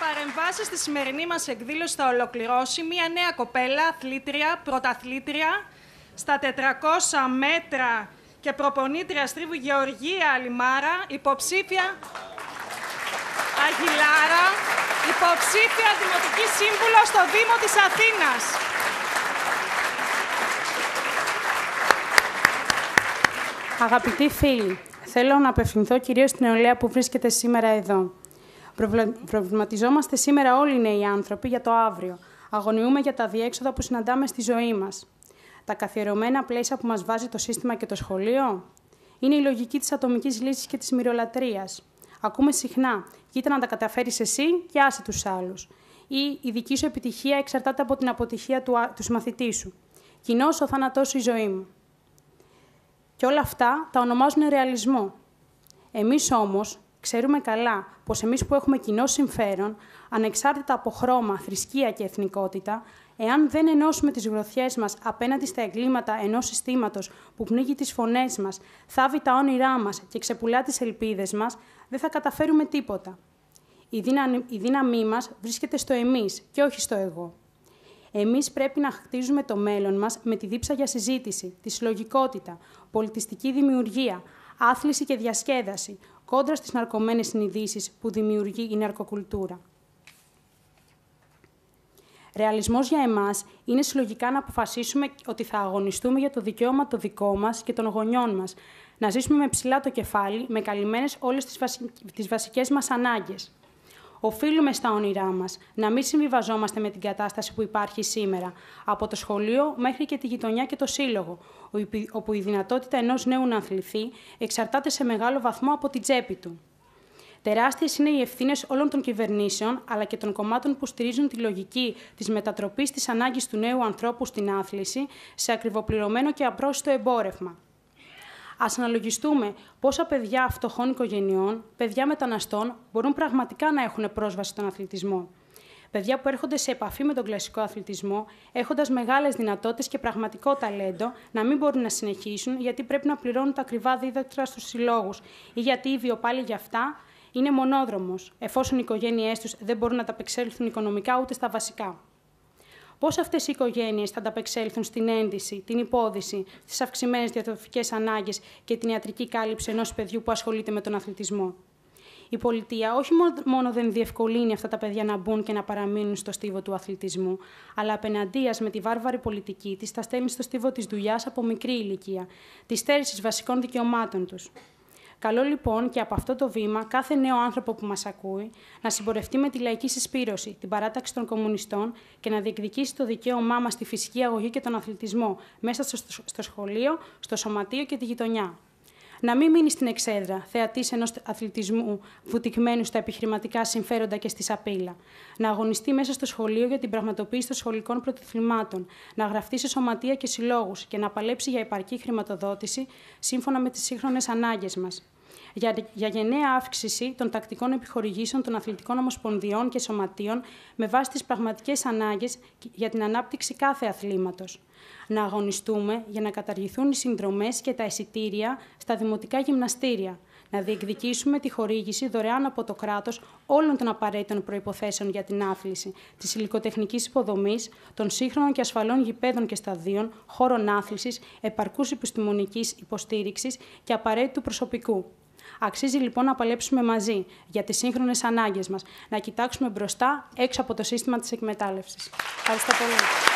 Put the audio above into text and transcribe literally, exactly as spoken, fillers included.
παρεμβάσει στη σημερινή μας εκδήλωση θα ολοκληρώσει μια νέα κοπέλα, αθλήτρια, πρωταθλήτρια στα τετρακόσια μέτρα και προπονήτρια στρίβου, Γεωργία Αλιμάρα, υποψήφια Αγγιλάρα, υποψήφια Δημοτική Σύμβουλο στο Δήμο της Αθήνας. Αγαπητοί φίλοι, θέλω να απευθυνθώ κυρίως στην νεολαία που βρίσκεται σήμερα εδώ. Προβληματιζόμαστε σήμερα όλοι οι νέοι άνθρωποι για το αύριο. Αγωνιούμε για τα διέξοδα που συναντάμε στη ζωή μας. Τα καθιερωμένα πλαίσια που μας βάζει το σύστημα και το σχολείο. Είναι η λογική της ατομικής λύσης και της μοιρολατρείας. Ακούμε συχνά, κοίτα να τα καταφέρεις εσύ και άσε τους άλλους. Ή η δική σου επιτυχία εξαρτάται από την αποτυχία του, του συμμαθητή σου. Κοινώς ο θάνατός σου η ζωή μου. Και όλα αυτά τα ονομάζουν ρεαλισμό. Εμείς όμως ξέρουμε καλά πως εμείς που έχουμε κοινό συμφέρον, ανεξάρτητα από χρώμα, θρησκεία και εθνικότητα, εάν δεν ενώσουμε τις γροθιές μας απέναντι στα εγκλήματα ενός συστήματος που πνίγει τις φωνές μας, θάβει τα όνειρά μας και ξεπουλά τις ελπίδες μας, δεν θα καταφέρουμε τίποτα. Η, δύναμη, η δύναμή μας βρίσκεται στο εμείς και όχι στο εγώ. Εμείς πρέπει να χτίζουμε το μέλλον μας με τη δίψα για συζήτηση, τη συλλογικότητα, πολιτιστική δημιουργία, άθληση και διασκέδαση, κόντρα στις ναρκωμένες συνειδήσεις που δημιουργεί η ναρκοκουλτούρα. Ρεαλισμός για εμάς είναι συλλογικά να αποφασίσουμε ότι θα αγωνιστούμε για το δικαίωμα το δικό μας και των γονιών μας, να ζήσουμε με ψηλά το κεφάλι, με καλυμμένες όλες τις, βασι... τις βασικές μας ανάγκες. Οφείλουμε στα όνειρά μας να μην συμβιβαζόμαστε με την κατάσταση που υπάρχει σήμερα, από το σχολείο μέχρι και τη γειτονιά και το σύλλογο, όπου η δυνατότητα ενός νέου να αθληθεί εξαρτάται σε μεγάλο βαθμό από την τσέπη του. Τεράστιες είναι οι ευθύνες όλων των κυβερνήσεων, αλλά και των κομμάτων που στηρίζουν τη λογική της μετατροπής της ανάγκης του νέου ανθρώπου στην άθληση σε ακριβοπληρωμένο και απρόσιτο εμπόρευμα. Ας αναλογιστούμε πόσα παιδιά φτωχών οικογενειών, παιδιά μεταναστών, μπορούν πραγματικά να έχουν πρόσβαση στον αθλητισμό. Παιδιά που έρχονται σε επαφή με τον κλασικό αθλητισμό, έχοντας μεγάλες δυνατότητες και πραγματικό ταλέντο, να μην μπορούν να συνεχίσουν γιατί πρέπει να πληρώνουν τα ακριβά δίδακτρα στους συλλόγους ή γιατί η βιοπάλη για αυτά είναι μονόδρομος, εφόσον οι οικογένειές τους δεν μπορούν να ταπεξέλθουν οικονομικά ούτε στα βασικά. Πώς αυτές οι οικογένειες θα ανταπεξέλθουν στην ένδυση, την υπόδυση, στις αυξημένες διατροφικές ανάγκες και την ιατρική κάλυψη ενός παιδιού που ασχολείται με τον αθλητισμό. Η πολιτεία όχι μόνο δεν διευκολύνει αυτά τα παιδιά να μπουν και να παραμείνουν στο στίβο του αθλητισμού, αλλά απέναντίας με τη βάρβαρη πολιτική της τα στέλνει στο στίβο της δουλειάς από μικρή ηλικία, της στέρησης βασικών δικαιωμάτων τους. Καλό λοιπόν και από αυτό το βήμα κάθε νέο άνθρωπο που μας ακούει να συμπορευτεί με τη λαϊκή συσπήρωση, την παράταξη των κομμουνιστών και να διεκδικήσει το δικαίωμά μας στη φυσική αγωγή και τον αθλητισμό μέσα στο, στο σχολείο, στο σωματείο και τη γειτονιά. Να μην μείνει στην εξέδρα, θεατής ενός αθλητισμού βουτυγμένου στα επιχειρηματικά συμφέροντα και στη σαπίλα. Να αγωνιστεί μέσα στο σχολείο για την πραγματοποίηση των σχολικών πρωταθλημάτων, να γραφτεί σε σωματεία και συλλόγους και να παλέψει για επαρκή χρηματοδότηση σύμφωνα με τις σύγχρονες ανάγκες μας. Για, για γενναία αύξηση των τακτικών επιχορηγήσεων των αθλητικών ομοσπονδιών και σωματείων με βάση τις πραγματικές ανάγκες για την ανάπτυξη κάθε αθλήματος. Να αγωνιστούμε για να καταργηθούν οι συνδρομές και τα εισιτήρια στα δημοτικά γυμναστήρια. Να διεκδικήσουμε τη χορήγηση δωρεάν από το κράτος όλων των απαραίτητων προϋποθέσεων για την άθληση, της υλικοτεχνικής υποδομής, των σύγχρονων και ασφαλών γηπέδων και σταδίων, χώρων άθλησης, επαρκούς επιστημονικής υποστήριξης και απαραίτητου προσωπικού. Αξίζει λοιπόν να παλέψουμε μαζί για τις σύγχρονες ανάγκες μας, να κοιτάξουμε μπροστά έξω από το σύστημα της εκμετάλλευσης. Ευχαριστώ πολύ.